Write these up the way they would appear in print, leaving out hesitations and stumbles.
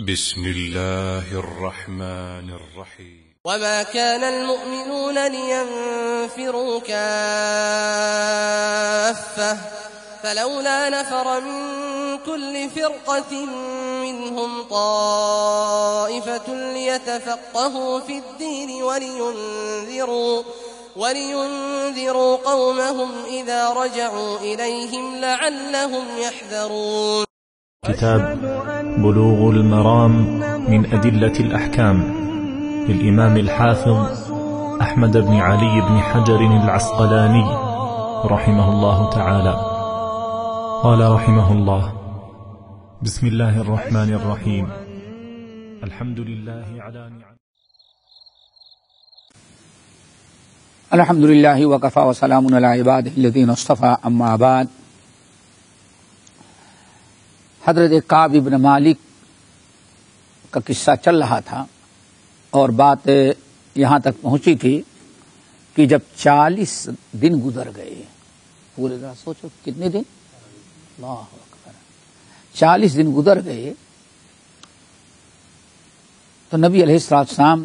بسم الله الرحمن الرحيم وما كان المؤمنون لينفروا كافة فلولا نفر من كل فرقة منهم طائفة ليتفقهوا في الدين ولينذروا قومهم إذا رجعوا إليهم لعلهم يحذرون. كتاب بلوغ المرام من أدلة الأحكام للإمام الحافظ أحمد بن علي بن حجر العسقلاني رحمه الله تعالى. قال رحمه الله: بسم الله الرحمن الرحيم. الحمد لله على نعم. الحمد لله وكفى وسلام على عباده الذين اصطفى. اما بعد. حضرت کعب ابن مالک کا قصہ چل رہا تھا اور بات یہاں تک پہنچی تھی کہ جب 40 دن گزر گئے. پورے ذرا سوچو کتنے دن. اللہ اکبر. 40 دن گزر گئے تو نبی علیہ السلام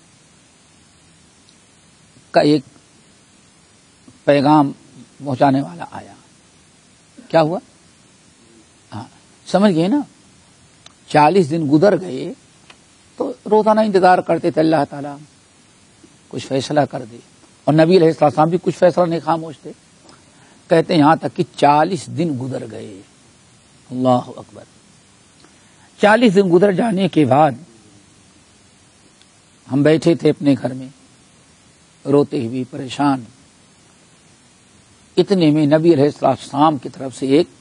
کا ایک پیغام پہنچانے والا آیا. کیا ہوا؟ ہاں سمجھ گئے نا. 40 دن گزر گئے تو روزانہ انتظار کرتے تھے اللہ تعالیٰ کچھ فیصلہ کر دے، اور نبی علیہ السلام بھی کچھ فیصلہ نہیں خاموش تھے. کہتے ہیں یہاں تک کہ 40 دن گزر گئے. اللہ اکبر. 40 دن گزر جانے کے بعد ہم بیٹھے تھے اپنے گھر میں روتے ہوئے پریشان. اتنے میں نبی علیہ السلام کی طرف سے ایک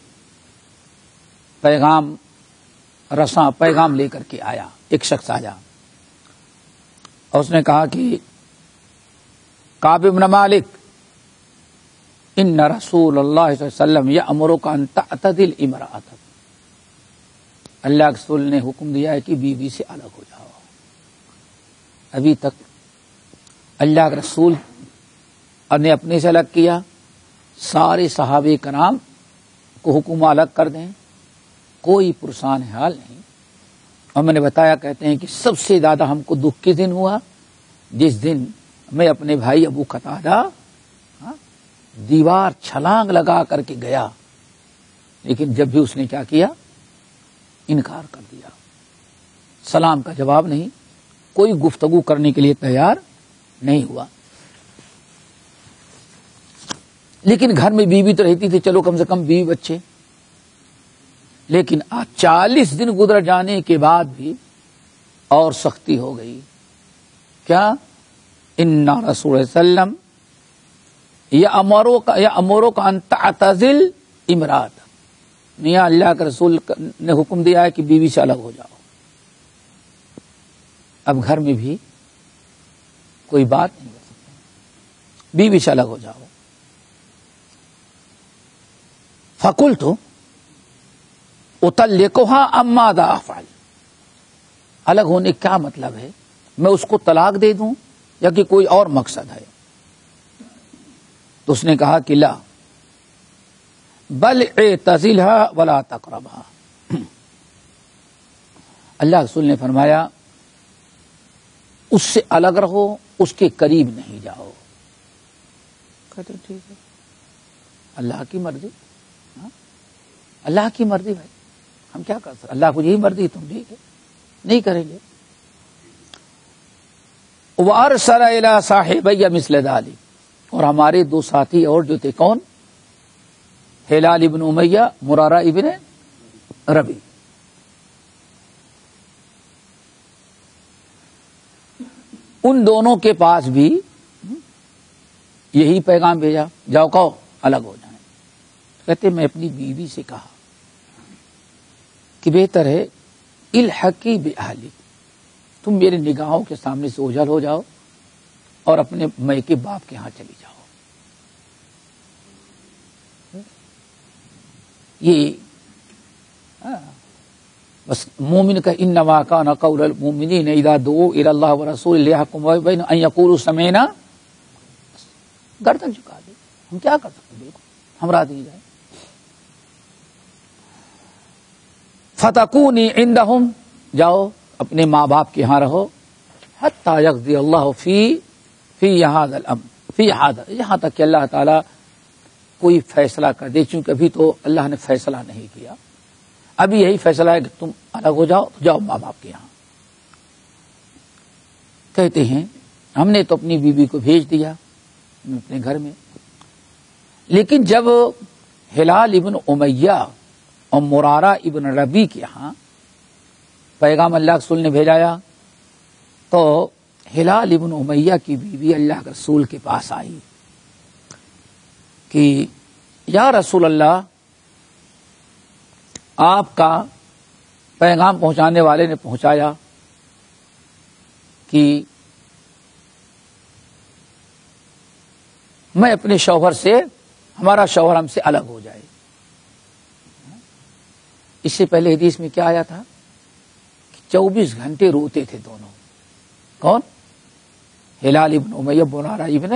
پیغام لے کر کے آیا. ایک شخص آیا اور اس نے کہا کہ کعب بن مالک ان رسول اللہ صلی اللہ علیہ وسلم یأمرک ان تعتزل امرأتک. اللہ کے رسول نے حکم دیا ہے کہ بیوی سے الگ ہو جاؤ. ابھی تک اللہ کے رسول نے اپنے سے الگ کیا، سارے صحابہ کرام کو حکم الگ کر دیں، کوئی پرسان حال نہیں. اور میں نے بتایا، کہتے ہیں کہ سب سے زیادہ ہم کو دکھ کس دن ہوا؟ جس دن میں اپنے بھائی ابو قتادہ دیوار چھلانگ لگا کر کے گیا، لیکن جب بھی اس نے کیا کیا؟ انکار کر دیا. سلام کا جواب نہیں، کوئی گفتگو کرنے کے لیے تیار نہیں ہوا. لیکن گھر میں بیوی تو رہتی تھی، چلو کم سے کم بیوی بچے. لیکن 40 دن گزر جانے کے بعد بھی اور سختی ہو گئی. کیا؟ ان رسول وسلم یأمرک ان تعتزل امرأتک. میاں اللہ کے رسول نے حکم دیا ہے کہ بیوی سے الگ ہو جاؤ. اب گھر میں بھی کوئی بات نہیں کر سکتے، بیوی سے الگ ہو جاؤ. فقلت اطلقها ام ماذا افعل. الگ ہونے کیا مطلب ہے؟ میں اس کو طلاق دے دوں یا کہ کوئی اور مقصد ہے؟ تو اس نے کہا کہ لا بل اعتزلها ولا تقربها. اللہ رسول نے فرمایا اس سے الگ رہو، اس کے قریب نہیں جاؤ. کہتے ٹھیک ہے، اللہ کی مرضی. اللہ کی مرضی بھائی، ہم کیا کر سکتے؟ اللہ کو یہی مرضی، تم ٹھیک ہے نہیں کریں گے. وارسل الی صاحبی مثل ذلک. اور ہمارے 2 ساتھی اور جو تھے، کون؟ ہلال ابن امیہ، مرارہ ابن ربی. ان دونوں کے پاس بھی یہی پیغام بھیجا، جاؤ کہو الگ ہو جائیں. کہتے میں اپنی بیوی سے کہا کہ بہتر ہے الحقی باہلک، تم میرے نگاہوں کے سامنے سے اوجھل ہو جاؤ اور اپنے میکے باپ کے ہاں چلی جاؤ. یہ بس مومن کا انما کان قول المؤمنین اذا دعوا الی اللہ ورسولہ لیحکم بینہم ان یقولوا سمعنا. گردن جھکا دے، ہم کیا کر سکتے؟ بالکل ہم راضی جائیں. فتکونی عندہم جاؤ اپنے ماں باپ کے ہاں رہو حتی یقضی اللہ فی هذا الامر فی هذا، یہاں تک کہ اللہ تعالی کوئی فیصلہ کر دے، چونکہ ابھی تو اللہ نے فیصلہ نہیں کیا، ابھی یہی فیصلہ ہے کہ تم الگ ہو جاؤ، تو جاؤ ماں باپ کے یہاں۔ کہتے ہیں ہم نے تو اپنی بیوی کو بھیج دیا اپنے گھر میں، لیکن جب ہلال ابن امیہ اور مرارہ ابن ربی کے ہاں پیغام اللہ کے رسول نے بھیجایا تو ہلال ابن امیہ کی بیوی اللہ کے رسول کے پاس آئی کہ یا رسول اللہ، آپ کا پیغام پہنچانے والے نے پہنچایا کہ میں اپنے شوہر سے، ہمارا شوہر ہم سے الگ ہو جائے۔ اس سے پہلے حدیث میں کیا آیا تھا کہ 24 گھنٹے روتے تھے دونوں۔ کون؟ ہلال ابن امیہ مرارہ ابن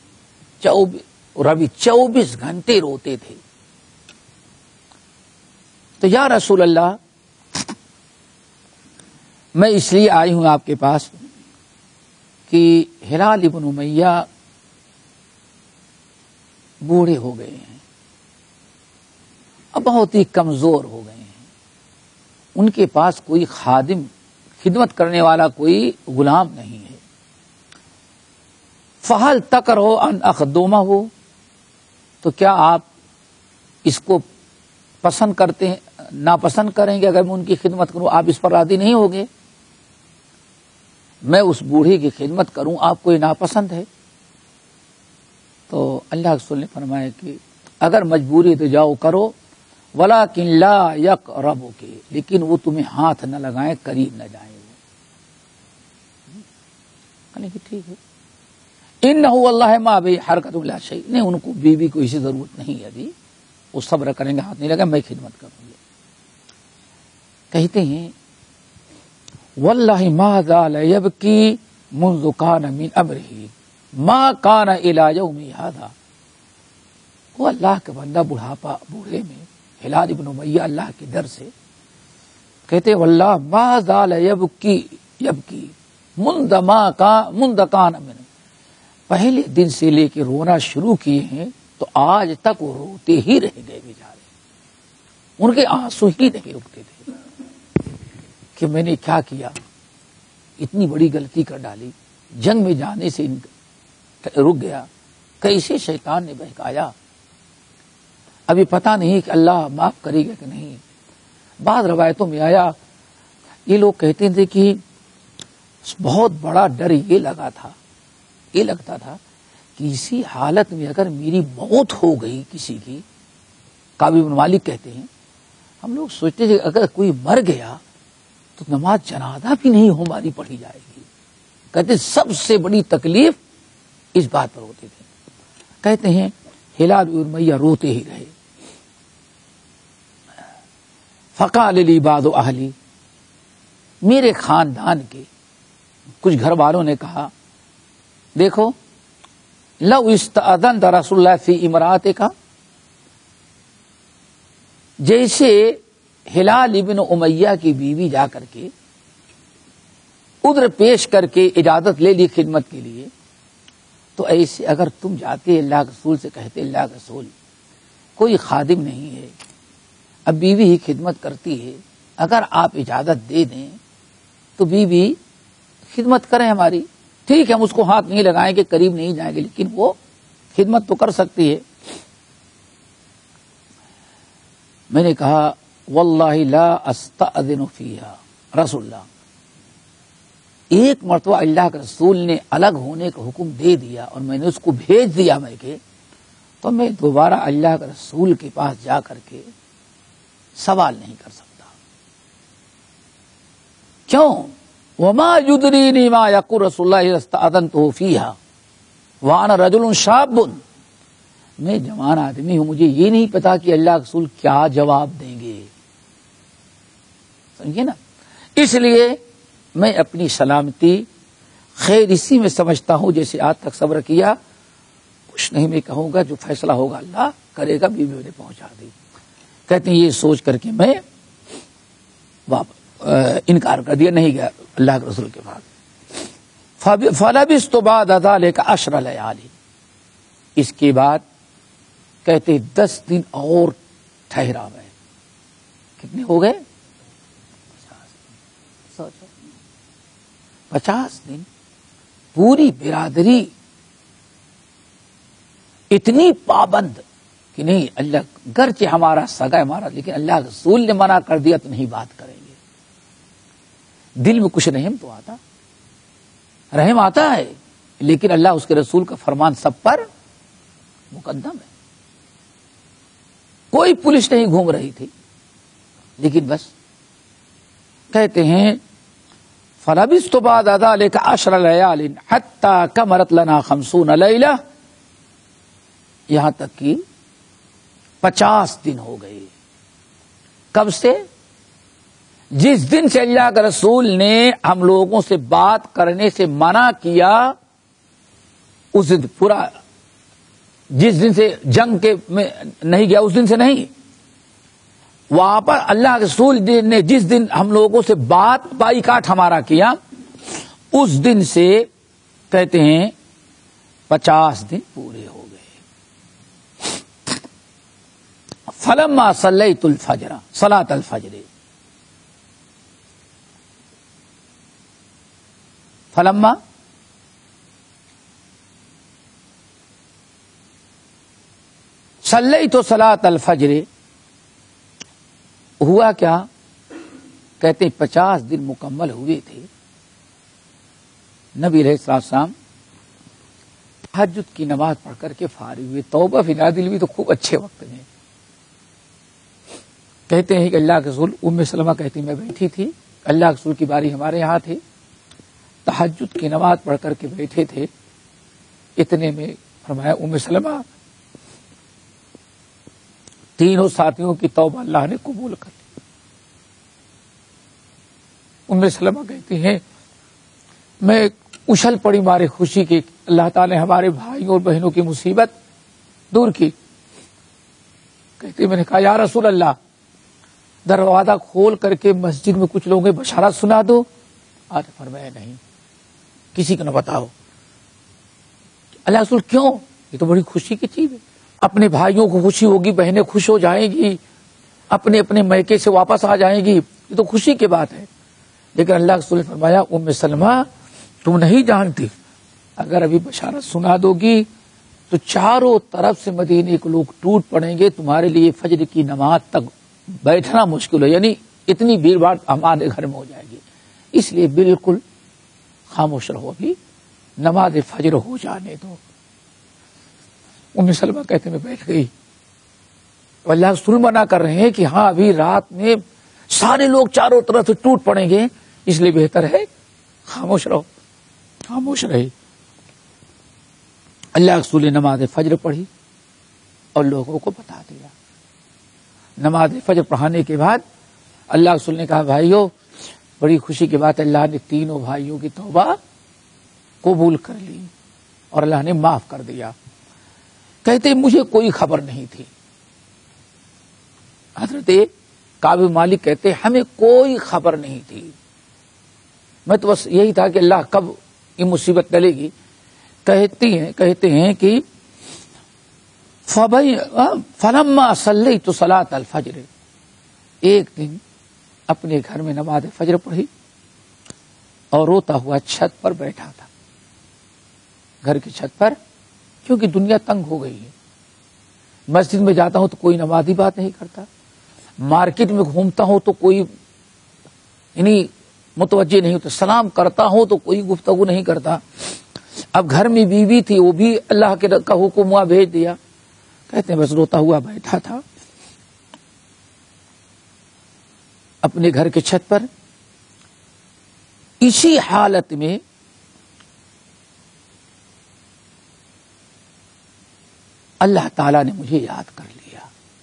ربی 24 گھنٹے روتے تھے۔ تو یا رسول اللہ، میں اس لیے آئی ہوں آپ کے پاس کہ ہلال ابن امیہ بوڑھے ہو گئے ہیں، اب بہت ہی کمزور ہو گئے ہیں، ان کے پاس کوئی خادم، خدمت کرنے والا کوئی غلام نہیں ہے۔ فہل تکرہو ان اخدمہ ہو، تو کیا آپ اس کو پسند کرتے ہیں، ناپسند کریں گے اگر میں ان کی خدمت کروں؟ آپ اس پر راضی نہیں ہوگے؟ میں اس بوڑھے کی خدمت کروں، آپ کو یہ ناپسند ہے؟ تو اللہ کے رسول نے فرمایا کہ اگر مجبوری تو جاؤ کرو، ولیکن لا یقربک، لیکن وہ تمہیں ہاتھ نہ لگائیں، قریب نہ جائیں۔ وہ کہ ٹھیک ہے، انہ اللہ ما بی حرکت لا شیء، نہیں ان کو بیوی کو اسی ضرورت نہیں ہے ابھی، وہ صبر کریں گے، ہاتھ نہیں لگا، میں خدمت کروں گی۔ کہتے ہیں واللہ ما زال یبکی منذ کان من امرہ ما کان الی یوم ھذا، وہ اللہ کا بندہ بوڑھے میں ہلال ابن امیہ اللہ کے در سے کہتے واللہ ما زال یبکی منذ کان من، پہلے دن سے لے کے رونا شروع کیے ہیں تو آج تک وہ روتے ہی رہ گئے بیچارے، ان کے آنسو ہی نہیں رکتے تھے کہ میں نے کیا کیا، اتنی بڑی غلطی کر ڈالی، جنگ میں جانے سے رک گیا، کیسے شیطان نے بہکایا، ابھی پتہ نہیں کہ اللہ معاف کرے گا کہ نہیں۔ بعض روایتوں میں آیا، یہ لوگ کہتے تھے کہ بہت بڑا ڈر یہ لگتا تھا کہ اسی حالت میں اگر میری موت ہو گئی کسی کی، کعب بن مالک کہتے ہیں ہم لوگ سوچتے تھے اگر کوئی مر گیا تو نماز جنازہ بھی نہیں ہماری پڑھی جائے گی، کہتے سب سے بڑی تکلیف اس بات پر ہوتی تھی۔ کہتے ہیں ہلال بن امیہ روتے ہی رہے۔ فقال لی بعض اہلی، میرے خاندان کے کچھ گھر والوں نے کہا دیکھو لو استاذنت رسول اللہ فی امراتک، جیسے ہلال ابن امیہ کی بیوی جا کر کے عذر پیش کر کے اجازت لے لی خدمت کے لیے، تو ایسے اگر تم جاتے اللہ کے رسول سے کہتے اللہ کے رسول کوئی خادم نہیں ہے، اب بیوی ہی خدمت کرتی ہے، اگر آپ اجازت دے دیں تو بیوی خدمت کریں ہماری، ٹھیک ہے ہم اس کو ہاتھ نہیں لگائیں گے، قریب نہیں جائیں گے، لیکن وہ خدمت تو کر سکتی ہے۔ میں نے کہا واللہ لا استأذن فیہا، رسول اللہ، ایک مرتبہ اللہ کے رسول نے الگ ہونے کا حکم دے دیا اور میں نے اس کو بھیج دیا میں کہ تو میں دوبارہ اللہ کے رسول کے پاس جا کر کے سوال نہیں کر سکتا۔ کیوں؟ وما یدرینی ما یقول رسول اللہ استأذنتہ فیہا وانا رجل شاب، میں جوان آدمی ہوں، مجھے یہ نہیں پتا کہ اللہ کے رسول کیا جواب دیں گے، سمجھے نا، اس لیے میں اپنی سلامتی خیر اسی میں سمجھتا ہوں جیسے آج تک صبر کیا، کچھ نہیں میں کہوں گا، جو فیصلہ ہوگا اللہ کرے گا، بیوی نے پہنچا دی۔ کہتے ہیں یہ سوچ کر کے میں انکار کر دیا, نہیں گیا اللہ کے رسول کے بعد. فلبثت بعد ذلك 10 لیال, اس کے بعد کہتے 10 دن اور ٹھہرا میں. کتنے ہو گئے؟ 50 دن. پوری برادری اتنی پابند کہ نہیں, اللہ گرچہ ہمارا سگا ہمارا, لیکن اللہ رسول نے منع کر دیا تو نہیں بات کریں گے. دل میں کچھ رحم تو آتا, رحم آتا ہے, لیکن اللہ اس کے رسول کا فرمان سب پر مقدم ہے. کوئی پولیس نہیں گھوم رہی تھی, لیکن بس کہتے ہیں فلبثت بعد ذلك 10 لیال حتى کمرت لنا 50 لیلہ, یہاں تک کہ 50 دن ہو گئے. کب سے؟ جس دن سے اللہ کے رسول نے ہم لوگوں سے بات کرنے سے منع کیا, اس دن پورا, جس دن سے جنگ کے میں نہیں گیا اس دن سے نہیں, وہاں پر اللہ کے رسول نے جس دن ہم لوگوں سے بات بائیکاٹ ہمارا کیا, اس دن سے کہتے ہیں 50 دن پورے ہو گئے. فلما صلیت الفجر, صلاۃ الفجر, فلما صلیت صلاۃ الفجر, ہوا کیا؟ کہتے ہیں 50 دن مکمل ہوئے تھے. نبی علیہ السلام تہجد کی نماز پڑھ کر کے فارغ ہوئے. توبہ فی نازل بھی تو خوب اچھے وقت میں. کہتے ہیں کہ اللہ کے رسول, ام سلمہ کہتی میں بیٹھی تھی, اللہ کے رسول کی باری ہمارے یہاں تھی, تہجد کی نماز پڑھ کر کے بیٹھے تھے. اتنے میں فرمایا ام سلمہ, تینوں ساتھیوں کی توبہ اللہ نے قبول کر لی. ام سلمہ کہتی ہیں میں اچھل پڑی مارے خوشی کی, اللہ تعالی نے ہمارے بھائیوں اور بہنوں کی مصیبت دور کی. کہتی میں نے کہا یا رسول اللہ, دروازہ کھول کر کے مسجد میں کچھ لوگوں بشارت سنا دو. آج فرمایا نہیں, کسی کو نہ بتاؤ. اللہ رسول کیوں؟ یہ تو بڑی خوشی کی چیز ہے, اپنے بھائیوں کو خوشی ہوگی, بہنیں خوش ہو جائیں گی, اپنے اپنے میکے سے واپس آ جائیں گی, یہ تو خوشی کی بات ہے. لیکن اللہ کے رسول نے فرمایا ام سلمہ تم نہیں جانتی, اگر ابھی بشارت سنا دو گی تو چاروں طرف سے مدینے کے لوگ ٹوٹ پڑیں گے, تمہارے لیے فجر کی نماز تک بیٹھنا مشکل ہے, یعنی اتنی بھیڑ بھاڑ ہمارے گھر میں ہو جائے گی. اس لیے بالکل خاموش رہو, ابھی نماز فجر ہو جانے دو. ام سلمہ کہتے میں بیٹھ گئی. اللہ رسول منع کر رہے ہیں کہ ہاں ابھی رات میں سارے لوگ چاروں طرف سے ٹوٹ پڑیں گے, اس لیے بہتر ہے خاموش رہو. خاموش رہی. اللہ رسول نے نماز فجر پڑھی اور لوگوں کو بتا دیا. نماز فجر پڑھانے کے بعد اللہ رسول نے کہا بھائیو بڑی خوشی کی بات, اللہ نے تینوں بھائیوں کی توبہ قبول کر لی اور اللہ نے معاف کر دیا. کہتے مجھے کوئی خبر نہیں تھی. حضرت کعب مالک کہتے ہمیں کوئی خبر نہیں تھی, میں تو بس یہی تھا کہ اللہ کب یہ مصیبت ٹلے گی. کہتے ہیں کہ فلما صلیت صلاۃ الفجر, ایک دن اپنے گھر میں نماز فجر پڑھی اور روتا ہوا چھت پر بیٹھا تھا, گھر کی چھت پر, کیونکہ دنیا تنگ ہو گئی ہے. مسجد میں جاتا ہوں تو کوئی نمازی بات نہیں کرتا, مارکیٹ میں گھومتا ہوں تو کوئی یعنی متوجہ نہیں ہوتا, سلام کرتا ہوں تو کوئی گفتگو نہیں کرتا. اب گھر میں بیوی تھی, وہ بھی اللہ کے کا حکم ہوا بھیج دیا. کہتے ہیں بس روتا ہوا بیٹھا تھا اپنے گھر کے چھت پر. اسی حالت میں اللہ تعالی نے مجھے یاد کر لیا.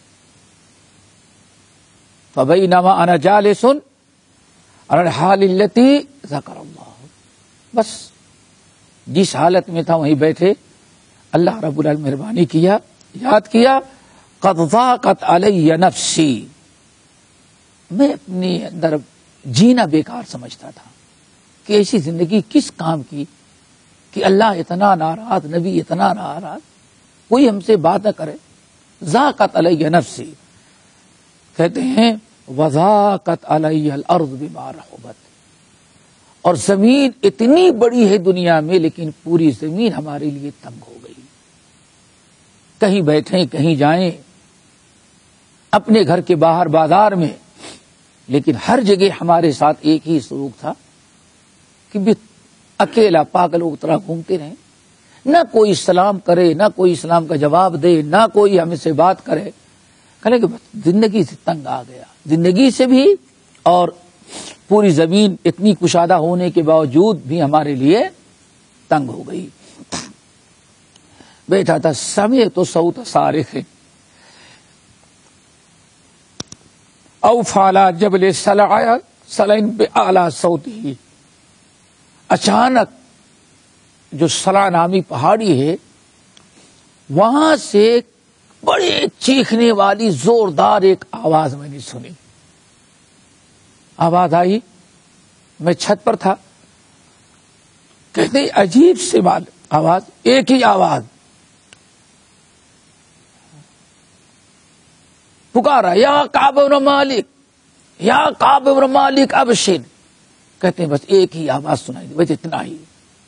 فبینما انا جالس علی الحال التی ذکر اللہ, بس جس حالت میں تھا وہیں بیٹھے اللہ رب العالمین مہربانی کیا, یاد کیا. قد ضاقت علی نفسی, میں اپنے اندر جینا بیکار سمجھتا تھا کہ ایسی زندگی کس کام کی کہ اللہ اتنا ناراض، نبی اتنا ناراض، کوئی ہم سے بات نہ کرے. ذاقت علیہ نفسی، کہتے ہیں وذاقت علیہ الارض بما رحبت، اور زمین اتنی بڑی ہے دنیا میں لیکن پوری زمین ہمارے لیے تنگ ہو گئی. کہیں بیٹھیں کہیں جائیں، اپنے گھر کے باہر بازار میں، لیکن ہر جگہ ہمارے ساتھ ایک ہی سلوک تھا کہ اکیلا پاگل لوگ طرح گھومتے رہیں، نہ کوئی سلام کرے، نہ کوئی اسلام کا جواب دے، نہ کوئی ہمیں سے بات کرے. کہنے کہ زندگی سے تنگ آ گیا، زندگی سے بھی، اور پوری زمین اتنی کشادہ ہونے کے باوجود بھی ہمارے لیے تنگ ہو گئی. بیٹھا تھا، سمعت تو صوت صارخ او فالا جبل سلعن بأعلی صوته، اچانک جو سلا نامی پہاڑی ہے وہاں سے بڑے چیخنے والی زوردار ایک آواز میں نے سنی. آواز آئی، میں چھت پر تھا، کہتے عجیب سے آواز، ایک ہی آواز پکارا، یا کعب بن مالک، یا کعب بن مالک ابشر. کہتے ہیں بس ایک ہی آواز سنائی دی، بس اتنا ہی.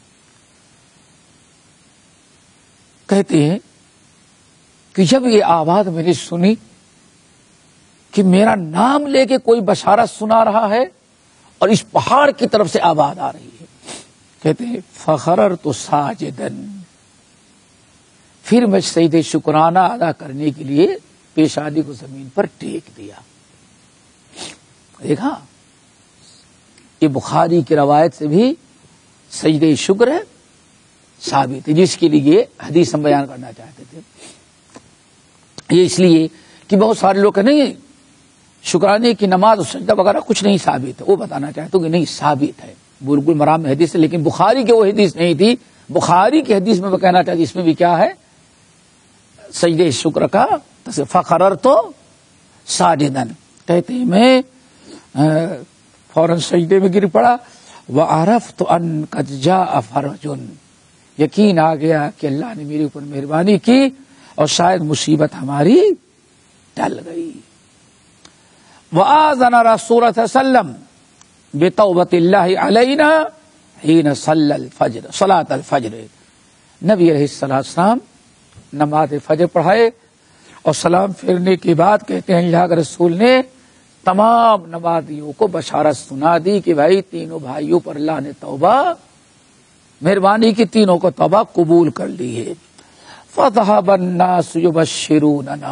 کہتے ہیں کہ جب یہ آواز میں نے سنی کہ میرا نام لے کے کوئی بشارت سنا رہا ہے اور اس پہاڑ کی طرف سے آواز آ رہی ہے، کہتے ہیں فخررت ساجدا، پھر میں سجدہ شکرانہ ادا کرنے کے لیے پیشانی کو زمین پر ٹیک دیا. دیکھا، یہ بخاری کی روایت سے بھی سجدہ شکر ہے ثابت ہے، جس کے لیے حدیث ہم بیان کرنا چاہتے تھے. یہ اس لیے کہ بہت سارے لوگ نہیں شکرانے کی نماز اور سجدہ وغیرہ کچھ نہیں ثابت ہے، وہ بتانا چاہتا ہوں کہ نہیں ثابت ہے. بلوغ المرام میں حدیث ہے، لیکن بخاری کے وہ حدیث نہیں تھی. بخاری کی حدیث میں کہنا چاہتی اس میں بھی کیا ہے، سجدہ شکر کا فخررت ساجدا. کہتے ہیں میں فوراً سجدے میں گر پڑا. وعرفت ان قد جاء فرج، یقین آ گیا کہ اللہ نے میرے اوپر مہربانی کی اور شاید مصیبت ہماری ٹل گئی. وآذن رسول اللہ صلی اللہ علیہ وسلم بتوبۃ اللہ علینا حین صلی الفجر، صلاۃ الفجر. نبی علیہ السلام نماز فجر پڑھائے اور سلام پھیرنے کے بعد کہتے ہیں اللہ کے رسول نے تمام نمازیوں کو بشارت سنا دی کہ بھائی تینوں بھائیوں پر اللہ نے توبہ مہربانی کی، تینوں کو توبہ قبول کر لی ہے. فذهب الناس يبشروننا،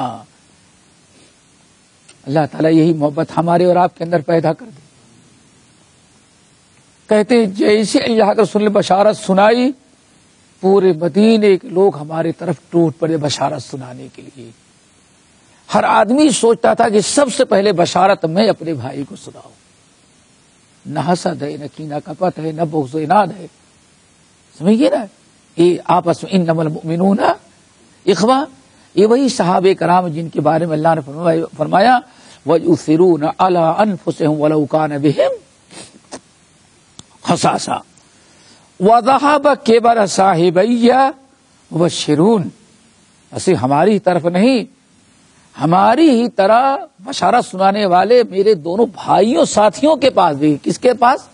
اللہ تعالیٰ یہی محبت ہمارے اور آپ کے اندر پیدا کر دے. کہتے ہیں جیسے اللہ کے رسول نے بشارت سنائی، پورے مدینے کے لوگ ہماری طرف ٹوٹ پڑے بشارت سنانے کے لیے. ہر آدمی سوچتا تھا کہ سب سے پہلے بشارت میں اپنے بھائی کو سناؤں. نہ حسد ہے، نہ کینہ کپت ہے، نہ بغض و عناد ہے. سمجھیے نا، یہ آپس میں انما المؤمنون اخوہ، یہ وہی صحابہ کرام جن کے بارے میں اللہ نے فرمایا وَيُؤْثِرُونَ عَلَىٰ أَنفُسِهِمْ وَلَوْ كَانَ بِهِمْ خَصَاصَةٌ وَذَهَبَ كِبَرَ صَاحِبَيَّ مُبَشِّرُونَ. ایسے ہماری طرف نہیں، ہماری ہی طرح بشارت سنانے والے میرے دونوں بھائیوں ساتھیوں کے پاس بھی. کس کے پاس؟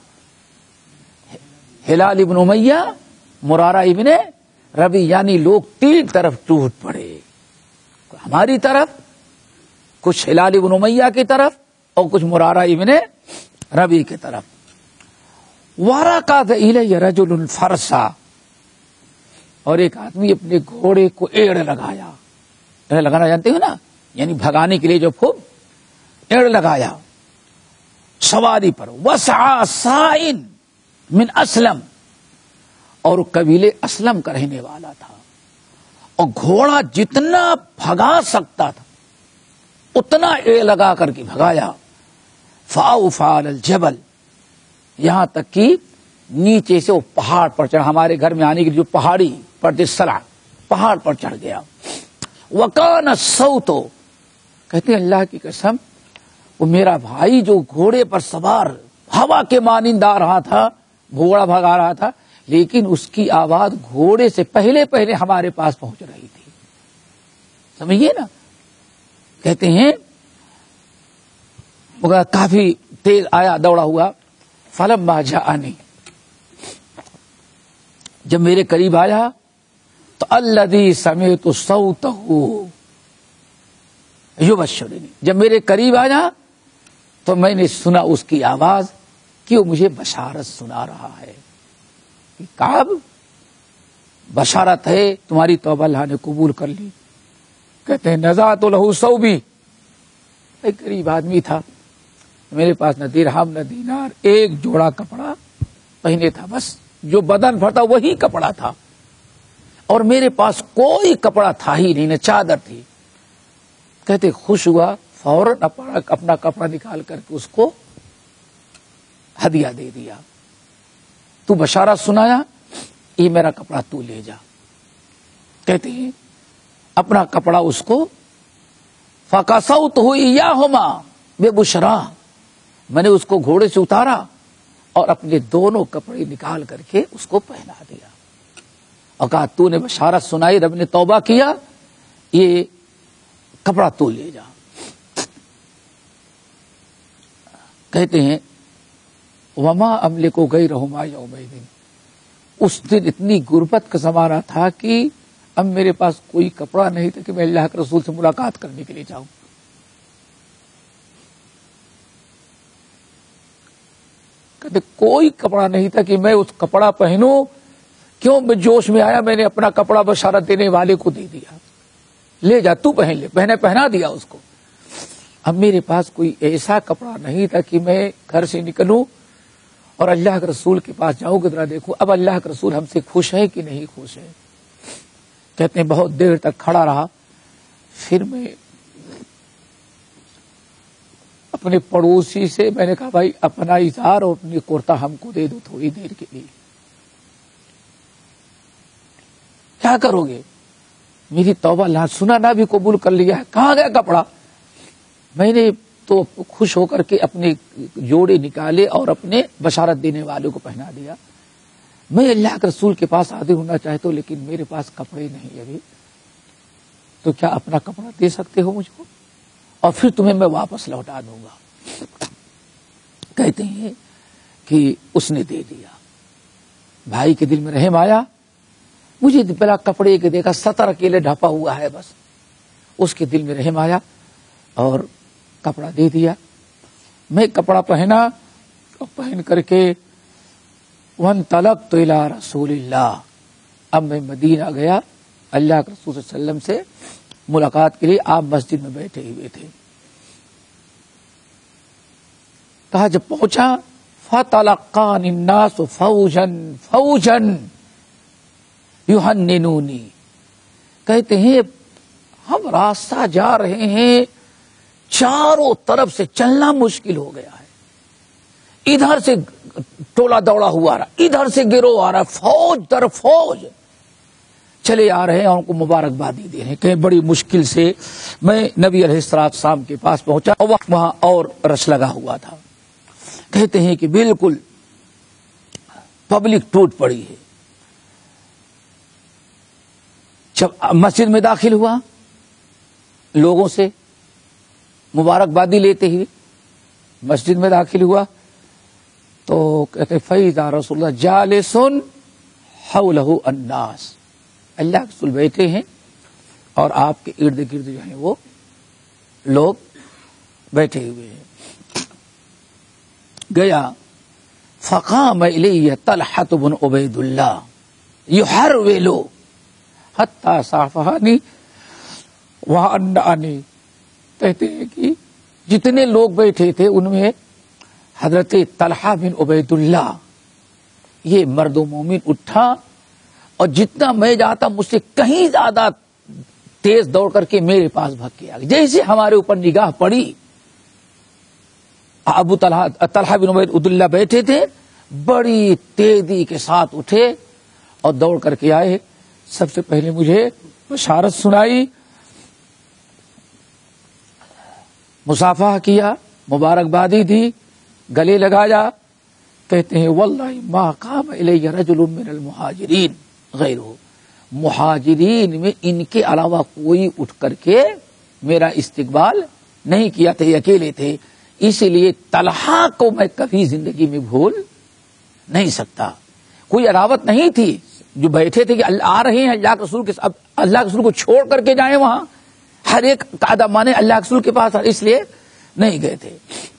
ہلال ابن امیہ، مرارہ ابن ربی، یعنی لوگ تین طرف ٹوٹ پڑے، ہماری طرف، کچھ ہلال ابن امیہ کی طرف اور کچھ مرارہ ابن ربی کی طرف. وَرَكَضَ إِلَيَّ رَجُلٌ فَرْسًا، اور ایک آدمی اپنے گھوڑے کو ایڑ لگایا. ایڑ لگانا جانتے ہو نا، یعنی بھگانے کے لیے جو خوب ایڑ لگایا سواری پر. وَسَعَى سَائِن من اسلم، اور قبیلے اسلم کا رہنے والا تھا، اور گھوڑا جتنا بھگا سکتا تھا اتنا ایڑ لگا کر کے بھگایا. فَأَوْفَى عَلَى الْجَبَلِ، یہاں تک کہ نیچے سے وہ پہاڑ پر چڑھا. ہمارے گھر میں آنے کی جو پہاڑی پڑتی سرا، پہاڑ پر چڑھ گیا. وَكَانَ الصَّوْتُ، کہتے ہیں اللہ کی قسم وہ میرا بھائی جو گھوڑے پر سوار ہوا کے مانند آ رہا تھا، گھوڑا بھگا رہا تھا، لیکن اس کی آواز گھوڑے سے پہلے پہلے ہمارے پاس پہنچ رہی تھی. سمجھیے نا. کہتے ہیں کافی تیز آیا دوڑا ہوا. فلما جاءنی، جب میرے قریب آیا تو الذی سمعت صوتہ یبشرنی، جب میرے قریب آیا تو میں نے سنا اس کی آواز کہ وہ مجھے بشارت سنا رہا ہے. کعب، بشارت ہے، تمہاری توبہ اللہ نے قبول کر لی. کہتے ہیں نزعت لہ ثوبی، ایک غریب آدمی تھا، میرے پاس نہ درہم نہ دینار، ایک جوڑا کپڑا پہنے تھا، بس جو بدن بھرتا وہی کپڑا تھا، اور میرے پاس کوئی کپڑا تھا ہی نہیں، نہ چادر تھی. کہتے خوش ہوا، فوراً اپنا کپڑا نکال کر کے اس کو ہدیہ دے دیا. تو بشارت سنایا، یہ میرا کپڑا تو لے جا. کہتے ہیں اپنا کپڑا اس کو فَقَسَوْتُ إِيَّاهُمَا بِبُشْرَا، میں نے اس کو گھوڑے سے اتارا اور اپنے دونوں کپڑے نکال کر کے اس کو پہنا دیا اور کہا تو نے بشارت سنائی، رب نے توبہ کیا، یہ کپڑا تو لے جا. کہتے ہیں وما املکو غیرہما یومئذ، اس دن اتنی غربت کا زمانہ تھا کہ اب میرے پاس کوئی کپڑا نہیں تھا کہ میں اللہ کے رسول سے ملاقات کرنے کے لیے جاؤں. کہتے کوئی کپڑا نہیں تھا کہ میں اس کپڑا پہنوں. کیوں؟ میں جوش میں آیا، میں نے اپنا کپڑا بشارت دینے والے کو دے دیا، لے جا تو پہن لے، پہنا دیا اس کو. اب میرے پاس کوئی ایسا کپڑا نہیں تھا کہ میں گھر سے نکلوں اور اللہ کے رسول کے پاس جاؤں کہ ذرا دیکھوں اب اللہ کے رسول ہم سے خوش ہے کہ نہیں خوش ہے. کہتے ہیں بہت دیر تک کھڑا رہا. پھر میں اپنے پڑوسی سے میں نے کہا بھائی اپنا اظہار اور اپنی کرتا ہم کو دے دو تھوڑی دیر کے لیے. کیا کرو گے؟ میری توبہ اللہ سنا بھی قبول کر لیا ہے، کہاں گیا کپڑا؟ میں نے تو خوش ہو کر کے اپنے جوڑے نکالے اور اپنے بشارت دینے والوں کو پہنا دیا. میں اللہ کے رسول کے پاس حاضر ہونا چاہتا ہوں لیکن میرے پاس کپڑے نہیں ابھی، تو کیا اپنا کپڑا دے سکتے ہو مجھ کو اور پھر تمہیں میں واپس لوٹا دوں گا. کہتے ہیں کہ اس نے دے دیا. بھائی کے دل میں رحم آیا، مجھے بلا کپڑے کے دیکھا 70 اکیلے ڈھپا ہوا ہے، بس اس کے دل میں رحم آیا اور کپڑا دے دیا. میں کپڑا پہنا اور پہن کر کے وانطلقت الی رسول اللہ، اب میں مدینہ گیا اللہ کے رسول صلی اللہ علیہ وسلم سے ملاقات کے لیے. آپ مسجد میں بیٹھے ہوئے تھے. کہا جب پہنچا فتلقانی الناس فوجا فوجا یحننونی، کہتے ہیں ہم راستہ جا رہے ہیں، چاروں طرف سے چلنا مشکل ہو گیا ہے. ادھر سے ٹولا دوڑا ہوا رہا، ادھر سے گروہ آ رہا، فوج در فوج چلے آ رہے ہیں اور ان کو مبارکبادی دے رہے ہیں. کہ بڑی مشکل سے میں نبی علیہ السلام کے پاس پہنچا اور وہاں اور رش لگا ہوا تھا. کہتے ہیں کہ بالکل پبلک ٹوٹ پڑی ہے. جب مسجد میں داخل ہوا لوگوں سے مبارکبادی لیتے ہوئے مسجد میں داخل ہوا تو کہتے فیضا رسول اللہ جالس حولہ الناس، اللہ کے رسول بیٹھے ہیں اور آپ کے ارد گرد جو ہیں وہ لوگ بیٹھے ہوئے ہیں. گیا فقام الیہ طلحۃ بن عبید اللہ یحرول حتی صافحانی وعنانی. کہتے ہیں کہ جتنے لوگ بیٹھے تھے ان میں حضرت طلحہ بن عبید اللہ یہ مرد و مومن اٹھا اور جتنا میں جاتا مجھ سے کہیں زیادہ تیز دوڑ کر کے میرے پاس بھگ کے آ گیا. جیسے ہمارے اوپر نگاہ پڑی، ابو طلحہ بن عبید اللہ بیٹھے تھے، بڑی تیزی کے ساتھ اٹھے اور دوڑ کر کے آئے. سب سے پہلے مجھے بشارت سنائی، مصافحہ کیا، مبارکبادی دی، گلے لگایا. کہتے ہیں واللہ ما قام الی رجل من المہاجرین غیرہ، مہاجرین میں ان کے علاوہ کوئی اٹھ کر کے میرا استقبال نہیں کیا تھا، یہ اکیلے تھے. اسی لیے طلحہ کو میں کبھی زندگی میں بھول نہیں سکتا. کوئی عداوت نہیں تھی، جو بیٹھے تھے کہ آ رہے ہیں اللہ کے رسول کے ساتھ، اللہ کے رسول کو چھوڑ کر کے جائیں وہاں، ہر ایک قاعدہ مانے اللہ کے رسول کے پاس، اس لیے نہیں گئے تھے.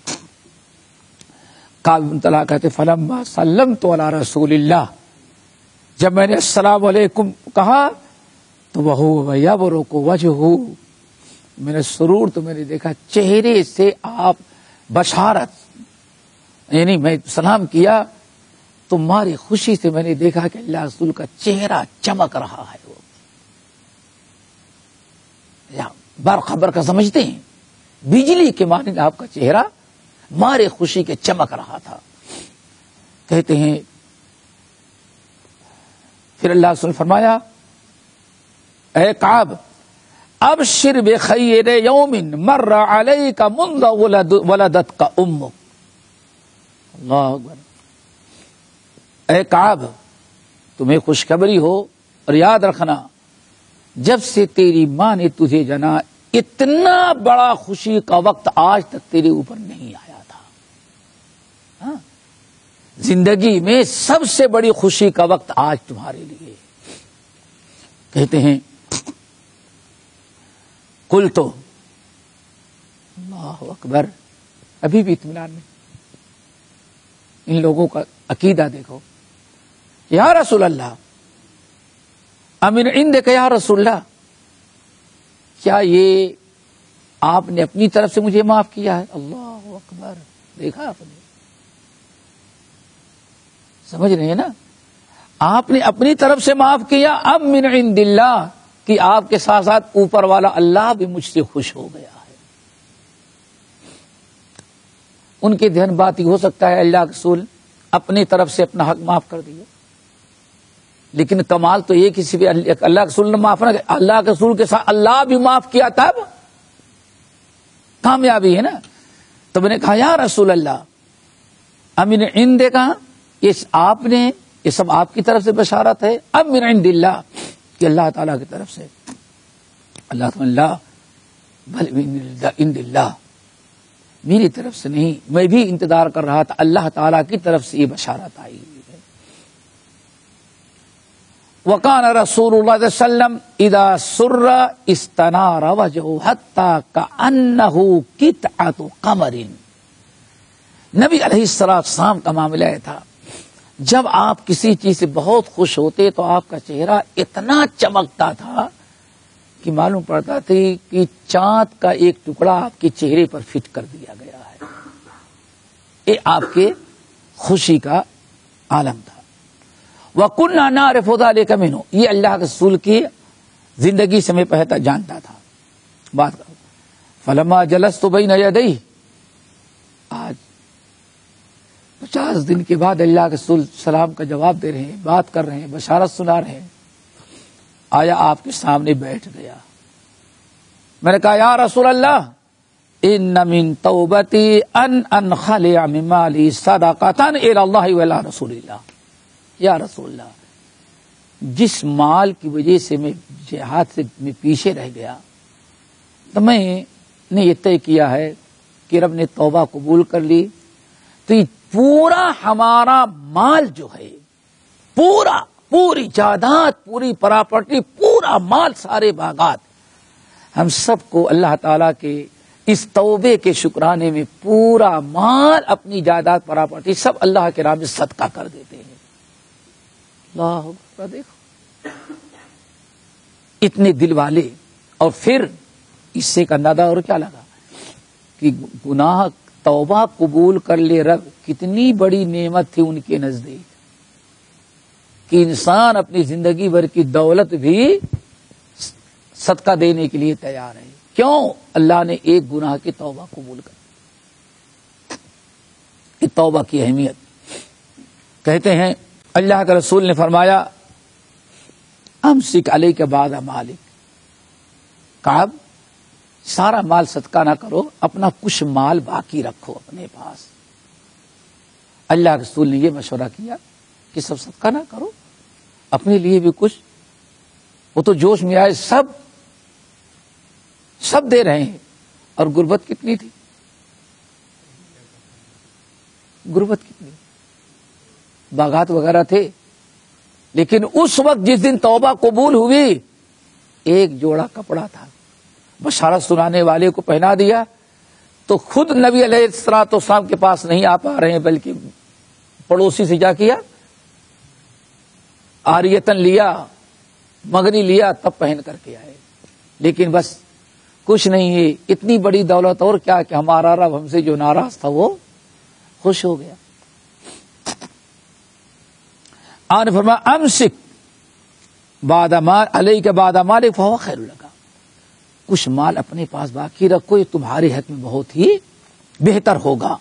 کعب بن طلحہ کہتے فلما سلمت علی رسول اللہ، جب میں نے السلام علیکم کہا تو وہ یبرق وجہہ من السرور، تو میں نے دیکھا چہرے سے آپ بشارت، یعنی میں سلام کیا تو ماری خوشی سے میں نے دیکھا کہ اللہ رسول کا چہرہ چمک رہا ہے. وہ برق خبر کا سمجھتے ہیں، بجلی کے مانند آپ کا چہرہ مارے خوشی کے چمک رہا تھا. کہتے ہیں پھر اللہ رسول نے فرمایا اے کعب ابشر بخیر یوم مر علیک منذ ولدتک امک. اللہ اکبر. اے کعب تمہیں خوشخبری ہو اور یاد رکھنا جب سے تیری ماں نے تجھے جنا اتنا بڑا خوشی کا وقت آج تک تیرے اوپر نہیں آیا تھا. ہاں؟ زندگی میں سب سے بڑی خوشی کا وقت آج تمہارے لیے. کہتے ہیں کل تو اللہ اکبر، ابھی بھی اطمینان میں. ان لوگوں کا عقیدہ دیکھو. یا رسول اللہ امن عندک، یا رسول اللہ کیا یہ آپ نے اپنی طرف سے مجھے معاف کیا ہے؟ اللہ اکبر. دیکھا آپ نے، سمجھ رہے ہیں نا، آپ نے اپنی طرف سے معاف کیا. اب من عند اللہ، کہ آپ کے ساتھ ساتھ اوپر والا اللہ بھی مجھ سے خوش ہو گیا ہے. ان کے ذہن بات ہی ہو سکتا ہے اللہ کے رسول اپنی طرف سے اپنا حق معاف کر دیا، لیکن کمال تو یہ کسی بھی اللہ کے رسول نے معاف نہ کیا، اللہ کے رسول کے ساتھ اللہ بھی معاف کیا، تب کامیابی ہے نا. تو میں نے کہا یا رسول اللہ امن عندک، یہ آپ نے، یہ سب آپ کی طرف سے بشارت ہے. اب من عند اللہ، کہ اللہ تعالیٰ کی طرف سے. اللہ تعالیٰ بل من عند اللہ، میری طرف سے نہیں، میں بھی انتظار کر رہا تھا، اللہ تعالیٰ کی طرف سے یہ بشارت آئی ہے. وکان رسول اللہ صلی اللہ علیہ وسلم اذا سر استنار وجهه حتى كأنه قطعة قمر. نبی علیہ السلام کا معاملہ یہ تھا، جب آپ کسی چیز سے بہت خوش ہوتے تو آپ کا چہرہ اتنا چمکتا تھا کہ معلوم پڑتا تھا کہ چاند کا ایک ٹکڑا آپ کے چہرے پر فٹ کر دیا گیا ہے. یہ آپ کے خوشی کا عالم تھا. وَكُنَّا نَعْرِفُ ذَلِكَ مِنْهُ، یہ اللہ کے رسول کی زندگی سے میں پہتا جانتا تھا. بات کرو فَلَمَّا جَلَسْتُ بَيْنَ يَدَيْهِ، آج 50 دن کے بعد اللہ کے رسول سلام کا جواب دے رہے ہیں، بات کر رہے ہیں، بشارت سنا رہے ہیں. آیا آپ کے سامنے بیٹھ گیا. میں نے کہا یا رسول اللہ ان من توبتی ان انخلع من مالی صدقۃ الی اللہ و الی رسول اللہ. یا رسول اللہ جس مال کی وجہ سے میں جہاد سے میں پیچھے رہ گیا، تو میں نے یہ طے کیا ہے کہ رب نے توبہ قبول کر لی، تو یہ پورا ہمارا مال جو ہے، پوری جائیداد، پوری پراپرٹی، پورا مال، سارے باغات، ہم سب کو اللہ تعالیٰ کے اس توبے کے شکرانے میں پورا مال، اپنی جائیداد، پراپرٹی سب اللہ کے راہ میں صدقہ کر دیتے ہیں. اللہ اکبر. دیکھو اتنے دل والے. اور پھر اس سے کا اندازہ اور کیا لگا کہ گناہ توبہ قبول کر لے رب، کتنی بڑی نعمت تھی ان کے نزدیک کہ انسان اپنی زندگی بھر کی دولت بھی صدقہ دینے کے لیے تیار ہے. کیوں؟ اللہ نے ایک گناہ کی توبہ قبول کر. یہ توبہ کی اہمیت. کہتے ہیں اللہ کے رسول نے فرمایا امسک علیک بعض مالک. کعب سارا مال صدقہ نہ کرو، اپنا کچھ مال باقی رکھو اپنے پاس. اللہ رسول نے یہ مشورہ کیا کہ سب صدقہ نہ کرو، اپنے لیے بھی کچھ. وہ تو جوش میں آئے، سب دے رہے ہیں. اور غربت کتنی تھی، غربت کتنی، باغات وغیرہ تھے. لیکن اس وقت جس دن توبہ قبول ہوئی، ایک جوڑا کپڑا تھا، بشارت سنانے والے کو پہنا دیا تو خود نبی علیہ الصلوۃ والسلام کے پاس نہیں آ پا رہے ہیں، بلکہ پڑوسی سے جا کیا، عاریتن لیا، مغنی لیا، تب پہن کر کے آئے. لیکن بس کچھ نہیں ہے، اتنی بڑی دولت اور کیا کہ ہمارا رب ہم سے جو ناراض تھا وہ خوش ہو گیا. آن فرمایا امسک بعد مال علیک بعد مال فهو خیر لگا، کچھ مال اپنے پاس باقی رکھو، یہ تمہارے حق میں بہت ہی بہتر ہوگا.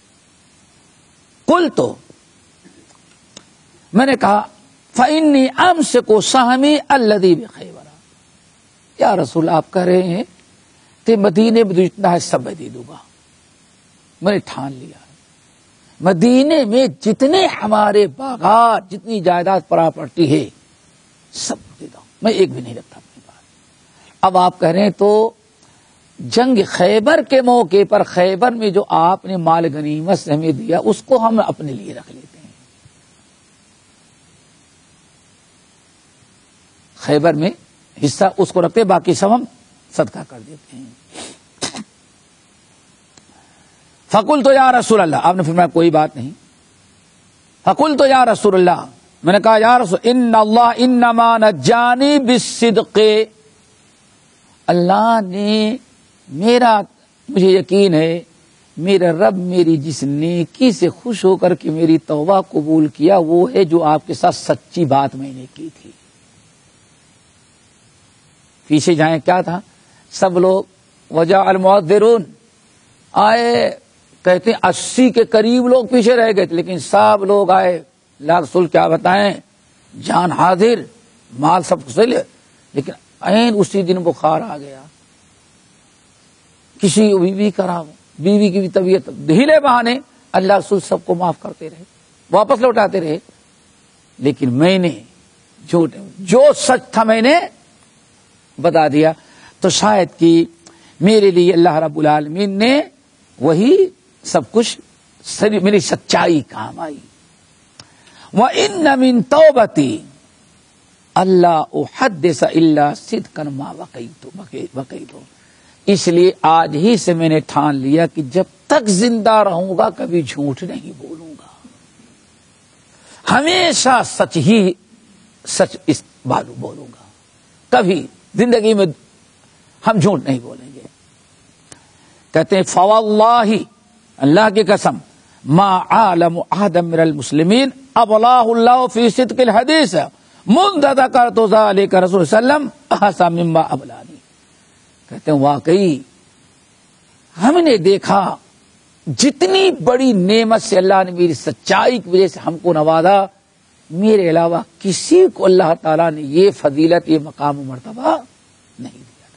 قل تو میں نے کہا فإنی امسک سہمی الذی بخیبر، یا رسول آپ کہہ رہے ہیں کہ مدینے میں جتنا ہے سب میں دے دوں گا. میں نے ٹھان لیا مدینے میں جتنے ہمارے باغات، جتنی جائیداد پراپرٹی ہے سب دے دوں، میں ایک بھی نہیں رکھتا اپنے پاس. اب آپ کہہ رہے ہیں تو جنگ خیبر کے موقع پر خیبر میں جو آپ نے مال غنیمت سے ہمیں دیا اس کو ہم اپنے لیے رکھ لیتے ہیں. خیبر میں حصہ اس کو رکھتے، باقی سب ہم صدقہ کر دیتے ہیں. فقل تو یا رسول اللہ، آپ نے فرمایا کوئی بات نہیں. فقل تو یا رسول اللہ، میں نے کہا یا رسول ان اللہ انما نجانی بالصدق، اللہ نے مجھے یقین ہے میرا رب میری جس نیکی سے خوش ہو کر کے میری توبہ قبول کیا وہ ہے جو آپ کے ساتھ سچی بات میں نے کی تھی. پیچھے جائیں کیا تھا، سب لوگ وجاء المعذرون آئے، کہتے ہیں 80 کے قریب لوگ پیچھے رہ گئے تھے، لیکن سب لوگ آئے. اللہ رسول کیا بتائیں، جان حاضر، مال سب کچھ لے، لیکن عین اسی دن بخار آ گیا. کسی بیوی کی بھی طبیعت، ڈھیلے بہانے اللہ رسول سب کو معاف کرتے رہے، واپس لوٹاتے رہے. لیکن میں نے جو سچ تھا میں نے بتا دیا، تو شاید کہ میرے لیے اللہ رب العالمین نے وہی سب کچھ میری سچائی کام آئی. وَإِنَّ مِن تَوْبَتِي اللہ احدث الا صدقا ما بقیت، اس لیے آج ہی سے میں نے ٹھان لیا کہ جب تک زندہ رہوں گا کبھی جھوٹ نہیں بولوں گا، ہمیشہ سچ اس بات بولوں گا، کبھی زندگی میں ہم جھوٹ نہیں بولیں گے. کہتے ہیں فواللہ، اللہ کی قسم، ما عالم احد من المسلمین ابلاہ اللہ فی صدق الحدیث منذ ذکرت ذلک رسول صلی اللہ علیہ وسلم احسن مما ابلانی. کہتے ہیں واقعی ہم نے دیکھا جتنی بڑی نعمت سے اللہ نے میری سچائی کی وجہ سے ہم کو نوازا، میرے علاوہ کسی کو اللہ تعالیٰ نے یہ فضیلت، یہ مقام و مرتبہ نہیں دیا.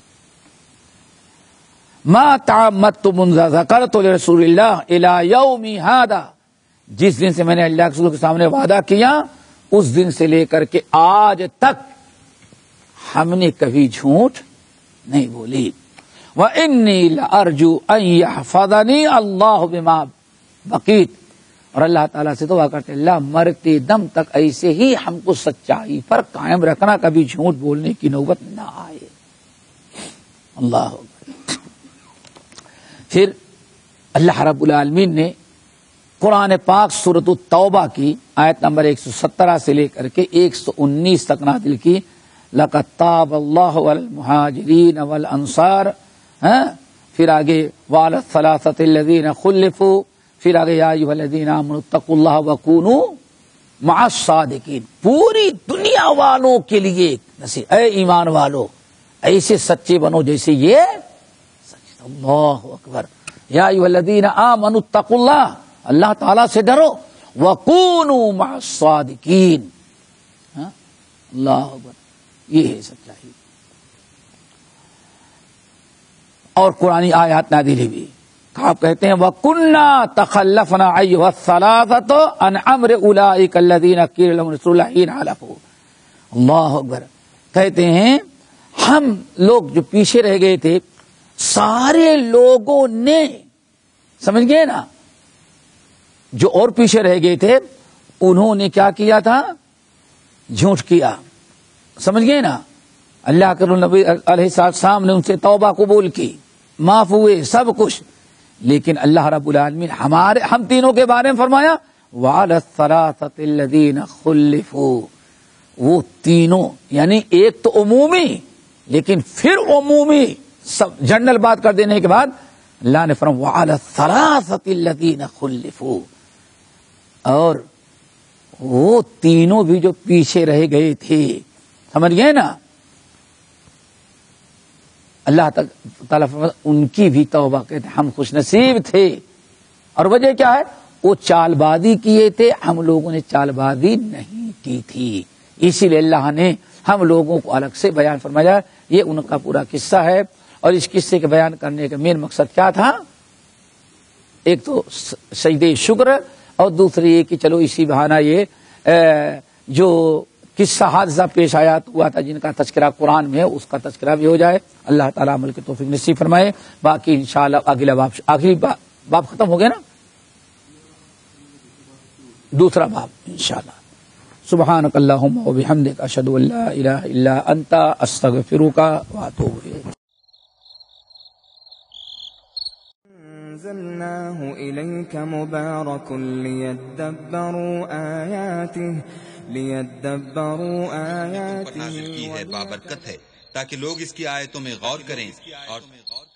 ما تعمدت منذ ذکرت لرسول اللہ الی یوم ھذا، جس دن سے میں نے اللہ کے رسول کے سامنے وعدہ کیا اس دن سے لے کر کے آج تک ہم نے کبھی جھوٹ نہیں بولی. وَإِنِّي لَأَرْجُو أَن يَحْفَظَنِي اللَّهُ بِمَا بَقِيتُ، اور اللہ تعالیٰ سے دعا کرتے اللہ مرتے دم تک ایسے ہی ہم کو سچائی پر قائم رکھنا، کبھی جھوٹ بولنے کی نوبت نہ آئے. اللہ اکبر. پھر اللہ رب العالمین نے قرآن پاک سورۃ التوبہ کی آیت نمبر 117 سے لے کر کے 119 تک نازل کی. لَقَدْ تَابَ اللَّهُ عَلَى الْمُهَاجِرِينَ وَالْأَنصَارِ، پھر آگے وَعَلَى الثَّلَاثَةِ الَّذِينَ خُلِّفُوا، پھر آگے یا ایھا الذین آمنوا اتقوا اللہ وکونوا مع الصادقین. پوری دنیا والوں کے لیے نصیحت، اے ایمان والو ایسے سچے بنو جیسے یہ سچے. اللہ اکبر. یا ایھا الذین آمنوا اتقوا اللہ، اللہ تعالیٰ سے ڈرو، وکونوا مع الصادقین. اللہ اکبر، یہ ہے سچائی. اور قرآن آیات نازل ہوئی آپ کہتے ہیں وَكُنَّا تَخَلَّفْنَا أَيُّهَا الثَّلَاثَةُ عَنْ أَمْرِ أُولَٰئِكَ الَّذِينَ قِيلَ لَهُمُ رَسُولُ اللَّهِ حِينَ حَلَفُوا۔ اللہ اکبر۔ کہتے ہیں ہم لوگ جو پیچھے رہ گئے تھے سارے لوگوں نے، سمجھ گئے نا، جو اور پیچھے رہ گئے تھے انہوں نے کیا کیا تھا؟ جھوٹ کیا، سمجھ گئے نا۔ اللہ کے نبی علیہ السلام نے ان سے توبہ قبول کی، معاف ہوئے سب کچھ، لیکن اللہ رب العالمین ہم تینوں کے بارے میں فرمایا وَعَلَى الثَّلَاثَةِ الَّذِينَ خُلِّفُوا، وہ تینوں، یعنی ایک تو عمومی لیکن پھر عمومی سب جنرل بات کر دینے کے بعد اللہ نے فرمایا وَعَلَى الثَّلَاثَةِ الَّذِينَ خُلِّفُوا، اور وہ تینوں بھی جو پیچھے رہ گئے تھے، سمجھ گئے نا، اللہ تعالیٰ ان کی بھی توبہ کہتے ہم خوش نصیب تھے۔ اور وجہ کیا ہے؟ وہ چال بازی کیے تھے، ہم لوگوں نے چال بازی نہیں کی تھی، اسی لیے اللہ نے ہم لوگوں کو الگ سے بیان فرمایا۔ یہ ان کا پورا قصہ ہے، اور اس قصے کے بیان کرنے کا مین مقصد کیا تھا؟ ایک تو سجدے شکر، اور دوسری یہ کہ چلو اسی بہانہ یہ جو قصہ حادثہ پیش آیا ہوا تھا جن کا تذکرہ قرآن میں ہے اس کا تذکرہ بھی ہو جائے۔ اللہ تعالیٰ عمل کی توفیق نصیب فرمائے۔ باقی انشاءاللہ اگلا باب، آخری باب ختم ہو گیا نا، دوسرا باب انشاءاللہ۔ سبحانک اللہم و بحمدک، اشہد ان لا الہ الا انت، استغفرک و اتوب الیک۔ أنزلناه إليك مبارك ليدبروا آياته نازل کی ہے، بابرکت ہے تاکہ لوگ اس کی آیتوں میں غور کریں اور